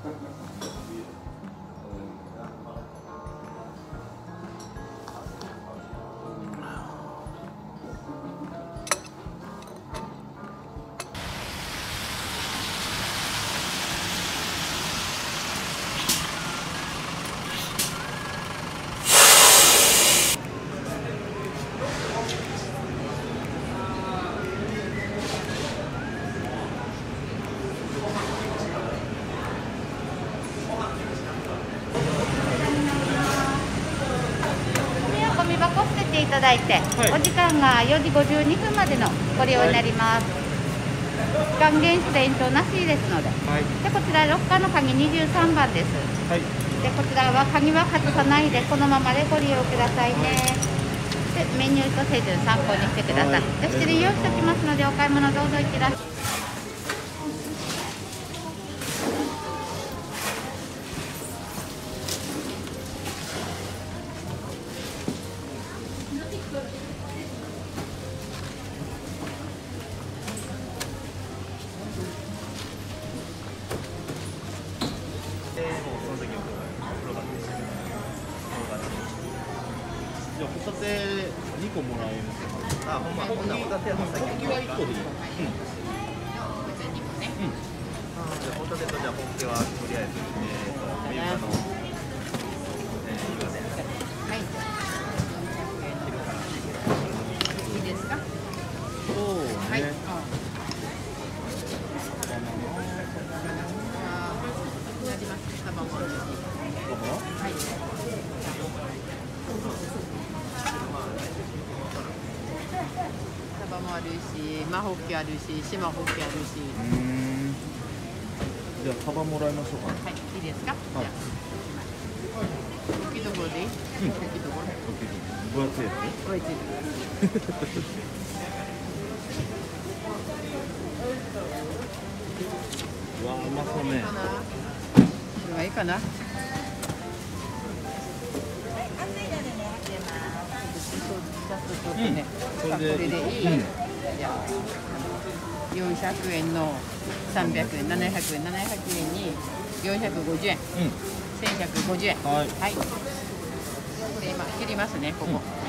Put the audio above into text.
いただいて、はい、お時間が4時52分までのご利用になります。期間限定延長なしですので、はい、でこちらロッカーの鍵23番です。はい、でこちらは鍵は外さないでこのままでご利用くださいね。はい、でメニューと手順参考にしてください。で失礼用意しておきますのでお買い物どうぞいってらっしゃい。 じゃあホタテ2個もらえますか。あ、ほんま。ほんならホタテは先に。ホッケは1個でいい。じゃあホタテとじゃあホッケはとりあえずメーカーのはい。いいですか。 そうね。はい。 なります。サバも。はい。サバもあるし、マホッケあるし、シマホッケあるし。 じゃあサバもらいましょうかね。 はい、いいですか。はい。大きいところでいい？大きいところ。 分厚いやつ？ 分厚い。 うわ、うまそうね。 これはいいかな。これでいい。じゃあ400円の300円、700円、700円に450円、1150円。はい。で今切りますね、ここ。